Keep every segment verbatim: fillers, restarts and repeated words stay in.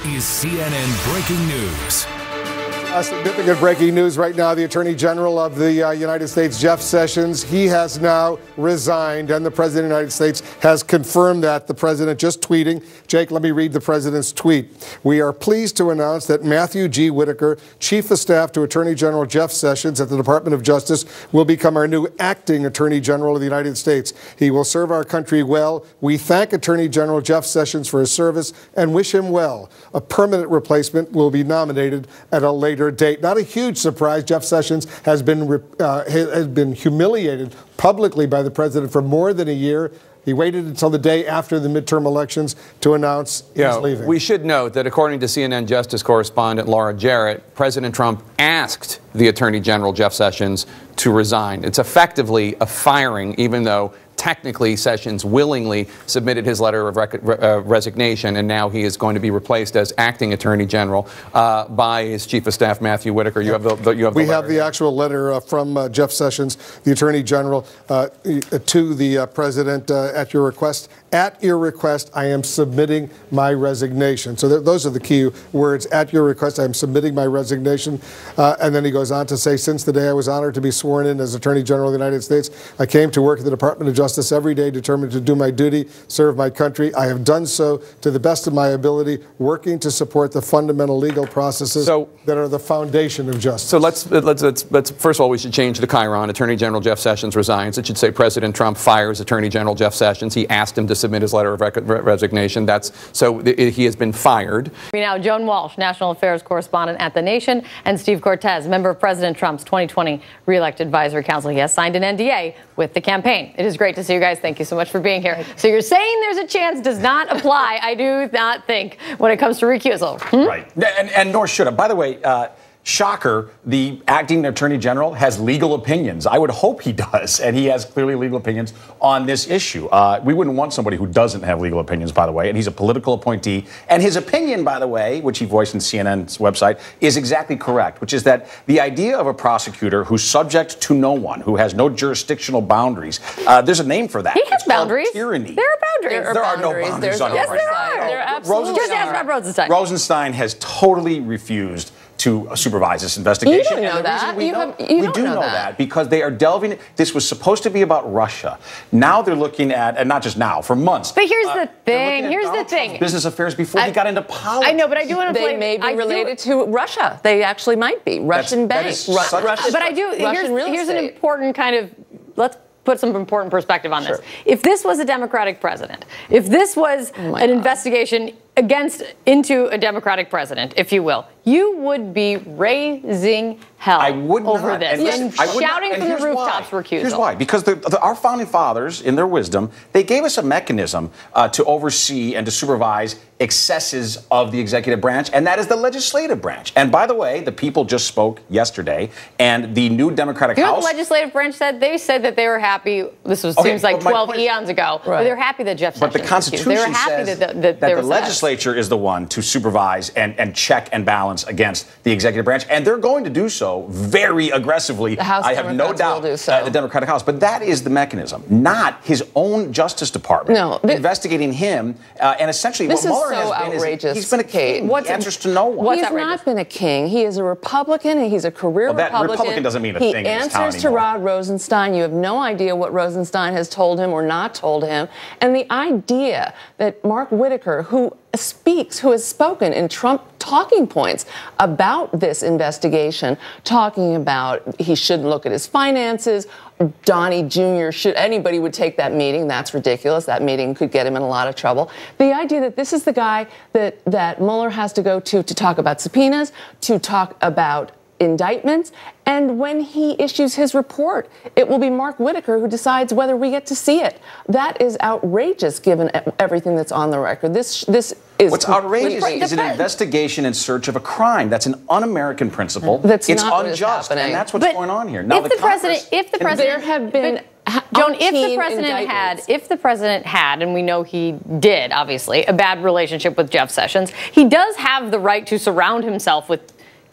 is C N N Breaking News. Uh, significant breaking news right now. The Attorney General of the uh, United States, Jeff Sessions, he has now resigned, and the President of the United States has confirmed that. The President just tweeting. Jake, let me read the President's tweet. We are pleased to announce that Matthew G. Whitaker, Chief of Staff to Attorney General Jeff Sessions at the Department of Justice, will become our new acting Attorney General of the United States. He will serve our country well. We thank Attorney General Jeff Sessions for his service and wish him well. A permanent replacement will be nominated at a later date. Not a huge surprise. Jeff Sessions has been uh, has been humiliated publicly by the president for more than a year. He waited until the day after the midterm elections to announce yeah, he's leaving. We should note that according to C N N Justice correspondent Laura Jarrett, President Trump asked the Attorney General Jeff Sessions to resign. It's effectively a firing, even though technically Sessions willingly submitted his letter of rec- uh, resignation, and now he is going to be replaced as acting Attorney General uh, by his Chief of Staff, Matthew Whitaker. You have the, the you have the we letter. have the actual letter uh, from uh, Jeff Sessions, the Attorney General, uh, to the uh, President uh, at your request. At your request, I am submitting my resignation. So th- those are the key words. At your request, I am submitting my resignation. Uh, and then he goes on to say, since the day I was honored to be sworn in as Attorney General of the United States, I came to work at the Department of Justice every day, determined to do my duty, serve my country. I have done so to the best of my ability, working to support the fundamental legal processes so, that are the foundation of justice. So let's, let's, let's, let's, first of all, we should change the chyron. Attorney General Jeff Sessions resigns. It should say President Trump fires Attorney General Jeff Sessions. He asked him to submit his letter of rec- resignation. That's so it, he has been fired. Now, Joan Walsh, national affairs correspondent at The Nation, and Steve Cortes, member of President Trump's twenty twenty re-elect advisory council. He has signed an N D A with the campaign. It is great to see you guys. Thank you so much for being here. So you're saying there's a chance does not apply. I do not think when it comes to recusal. Hmm? Right. And, and nor should it. By the way, uh, shocker, the acting Attorney General has legal opinions. I would hope he does, and he has clearly legal opinions on this issue. Uh, we wouldn't want somebody who doesn't have legal opinions, by the way, and he's a political appointee. And his opinion, by the way, which he voiced in C N N's website, is exactly correct, which is that the idea of a prosecutor who's subject to no one, who has no jurisdictional boundaries, uh, there's a name for that. He has it's called boundaries. Tyranny. There are boundaries. There, there are no boundaries There's on yes, right there now. are. There absolutely Just ask Rob Rosenstein. Rosenstein has totally refused to supervise this investigation. You don't know and the that. reason we You know, have- you we don't do know know that. that because they are delving. This was supposed to be about Russia. Now they're looking at, and not just now, for months. But here's uh, the thing. Here's Donald the thing. Trump's business affairs before I, he got into politics. I know, but I do want to They play. may be I related do, to Russia. They actually might be. Russian That's- that banks. is such- Russian, But I do. Russian Here's, real here's an estate. important kind of. Let's put some important perspective on Sure. this. If this was a Democratic president, if this was Oh my an God. investigation against into a Democratic president, if you will, you would be raising hell I would over not. this And listen, and I would shouting not. And from the here's rooftops why. recusal. Here's why. Because the, the, our founding fathers, in their wisdom, they gave us a mechanism uh, to oversee and to supervise excesses of the executive branch, and that is the legislative branch. And by the way, the people just spoke yesterday, and the new Democratic You know House. what the legislative branch said? They said that they were happy. This was Okay, seems like but my twelve point- eons ago. But Right. they're happy that Jeff But Sessions the was Constitution accused. They were happy says that, that, that there the was legislature is the one to supervise and, and check and balance against the executive branch, and they're going to do so very aggressively. The House I have no Democrats doubt. will do so. uh, the Democratic House, but that is the mechanism, not his own Justice Department No, th- investigating him, uh, and essentially This what is Mueller so has been is outrageous, he's been a Kate. king. What's- he answers to no one. what's He's outrageous? not been a king. He is a Republican, and he's a career Well, that Republican. Republican doesn't mean a he thing in this town answers to anymore. Rod Rosenstein. You have no idea what Rosenstein has told him or not told him. And the idea that Mark Whitaker, who speaks, who has spoken in Trump talking points about this investigation, talking about he shouldn't look at his finances, Donnie Junior should, anybody would take that meeting. That's ridiculous. That meeting could get him in a lot of trouble. The idea that this is the guy that, that Mueller has to go to to talk about subpoenas, to talk about indictments, and when he issues his report, it will be Mark Whitaker who decides whether we get to see it. That is outrageous, given everything that's on the record. This this is What's outrageous completely- is an investigation in search of a crime. That's an un-American principle. That's it's not what is unjust, happening. and that's what's But going on here. Now if the, president, Congress- if the and president, there have been but, Joan, if the umpteen president had, indictments. if the president had, and we know he did, obviously, a bad relationship with Jeff Sessions, he does have the right to surround himself with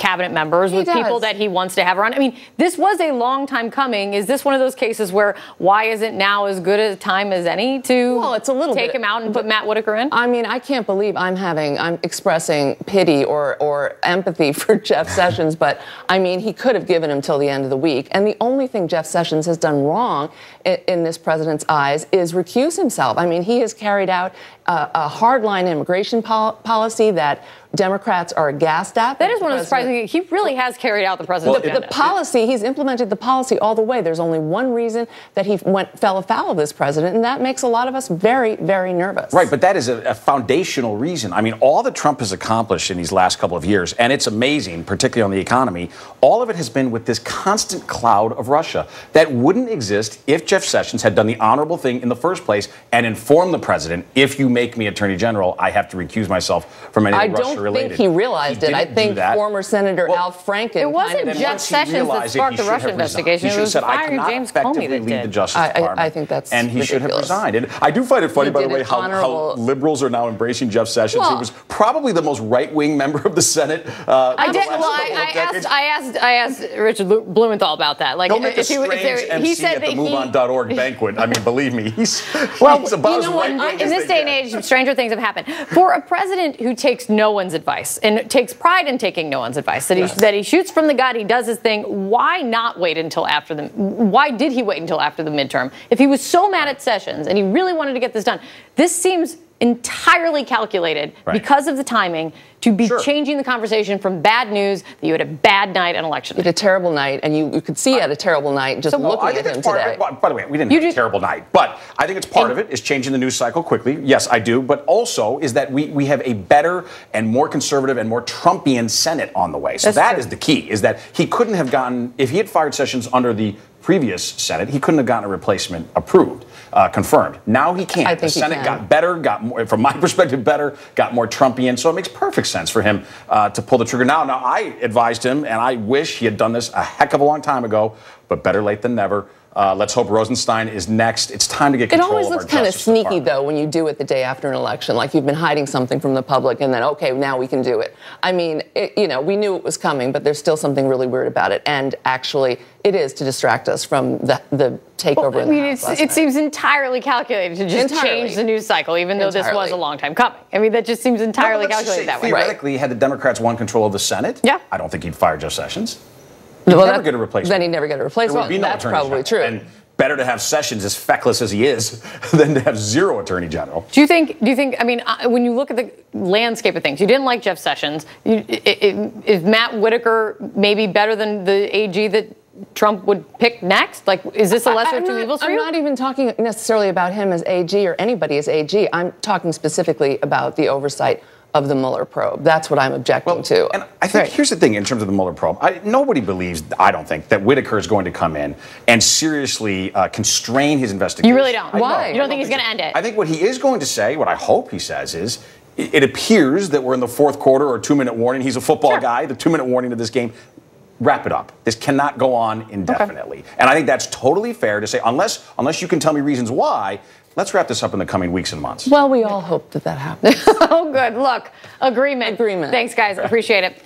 cabinet members, He with does. people that he wants to have around. I mean, this was a long time coming. Is this one of those cases where why isn't now as good a time as any to Well, it's a little take bit, him out and put Matt Whitaker in? I mean, I can't believe I'm having, I'm expressing pity or, or empathy for Jeff Sessions, but I mean, he could have given him till the end of the week. And the only thing Jeff Sessions has done wrong in, in this president's eyes is recuse himself. I mean, he has carried out a, a hardline immigration pol- policy that Democrats are aghast at. That is one of the surprising things. He really has carried out the president's The, agenda. the policy, he's implemented the policy all the way. There's only one reason that he went fell afoul of this president, and that makes a lot of us very, very nervous. Right, but that is a, a foundational reason. I mean, all that Trump has accomplished in these last couple of years, and it's amazing, particularly on the economy, all of it has been with this constant cloud of Russia that wouldn't exist if Jeff Sessions had done the honorable thing in the first place and informed the president, if you make me attorney general, I have to recuse myself from anything I don't Russia-related. think he realized He it. I didn't think do that. former Senator Well, Al Franken. It wasn't kind of- Jeff once he Sessions that realized it, sparked he the should Russia have resigned. investigation. He should It have was said, I firing cannot James Comey effectively that lead did. the Justice I- I- Department. I think that's And he should have ridiculous. resigned. And I do find it funny, He by the did way, an how, honorable- how liberals are now embracing Jeff Sessions. Well- he was probably the most right-wing member of the Senate. Uh, I for the did. last Well, I, couple of I decades. asked. I asked. I asked Richard Lu- Blumenthal about that. Like, He'll make a if he, if strange there, M C he said at that the move he, on dot org banquet. I mean, believe me, he's, Well, he's about you as know what? right-wing In as this they day and get. age, stranger things have happened. For a president who takes no one's advice and takes pride in taking no one's advice, that he Yes. that he shoots from the gut, he does his thing. Why not wait until after the? Why did he wait until after the midterm? If he was so mad at Sessions and he really wanted to get this done, this seems entirely calculated Right. because of the timing to be Sure. changing the conversation from bad news that you had a bad night on election He night. had a terrible night, and you, you could see he had a terrible night just So- Well, looking I at think him it's part today. of it. By, by the way, we didn't You have a just- terrible night, but I think it's part of it is changing the news cycle quickly. Yes, I do. But also is that we, we have a better and more conservative and more Trumpian Senate on the way. So That's that true. is the key, is that he couldn't have gotten, if he had fired Sessions under the previous Senate, he couldn't have gotten a replacement approved, uh, confirmed. Now he can. I The think he Senate can. got better, got more, from my perspective, better, got more Trumpian. So it makes perfect sense for him uh, to pull the trigger now. Now, I advised him, and I wish he had done this a heck of a long time ago, but better late than never. Uh, let's hope Rosenstein is next. It's time to get It control always of our looks kind of Justice sneaky, Department. though, when you do it the day after an election, like you've been hiding something from the public, and then, okay, now we can do it. I mean, it, you know, we knew it was coming, but there's still something really weird about it. And actually, it is to distract us from the, the takeover Well, I in the mean, House it's, last it night. seems entirely calculated to just Entirely. change the news cycle, even though this was Entirely. a long time coming. I mean, that just seems entirely No, but let's just calculated say, that way. Theoretically, had the Democrats won control of the Senate, Yeah. I don't think he'd fire Jeff Sessions. Well, never that- get a replacement. Then he'd never get a There replacement. would be no That's attorney probably general. true. And better to have Sessions as feckless as he is than to have zero attorney general. Do you think? Do you think? I mean, uh, when you look at the landscape of things, you didn't like Jeff Sessions. You, i i is Matt Whitaker maybe better than the A G that Trump would pick next? Like, is this a lesser I- of two I'm not, evils for I'm you? not even talking necessarily about him as A G or anybody as A G. I'm talking specifically about the oversight of the Mueller probe. That's what I'm objecting to. And I think Right. here's the thing in terms of the Mueller probe. I, nobody believes, I don't think, that Whitaker is going to come in and seriously uh, constrain his investigation. You really don't? I Why? don't. You don't I think he's so. gonna end it? I think what he is going to say, what I hope he says is, it, it appears that we're in the fourth quarter or two-minute warning. He's a football Sure. guy. The two-minute warning to this game. Wrap it up. This cannot go on indefinitely. And I think that's totally fair to say, unless unless you can tell me reasons why, let's wrap this up in the coming weeks and months. Well, we all hope that that happens. Oh, good. Look, agreement. Agreement. Thanks, guys. Appreciate it.